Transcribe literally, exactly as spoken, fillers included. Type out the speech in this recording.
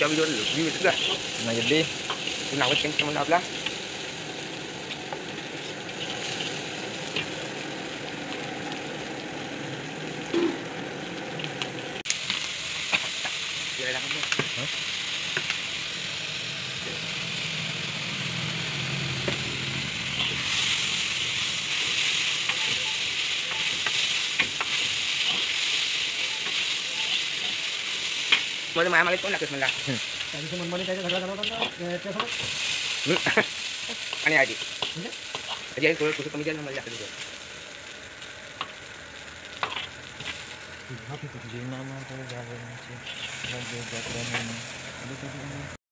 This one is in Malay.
buka video dulu. Video itu lah. Nah jadi Senang wes kencang mana belah. Dia dah kamu. Hah? Mana mama itu nak kesana. Tadi teman balik aja kalau kalau ya tiap sama. Ani aja. Aja itu kusuk kemudian nama lihat dulu. Jadi nama kalau jalan sih lagi buat